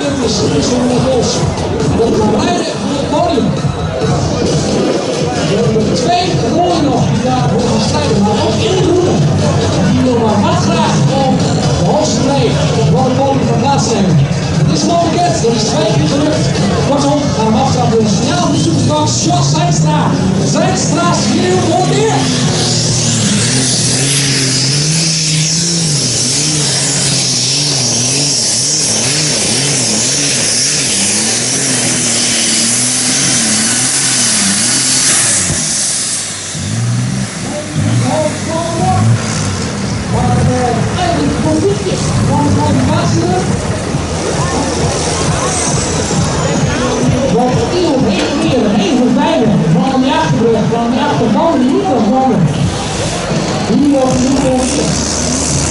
dit is de Bos. Dat gaan rijden voor het podium. We hebben 2 rooien nog die daarvoor gaan strijden, maar ook in de groene. Die wil maar wat graag om de hoogste plek voor het podium van plaats nemen. Het is nog bekend, dat is 2 keer gelukt. Kortom, gaan we aftrappen in de finale van Superbox. Jos Zijnstra. Zijnstra schreeuwt voor het eerst. Want iemand heeft weer een van beiden van de achterbrug, van de achterbanden die niet kan vallen. Die wordt niet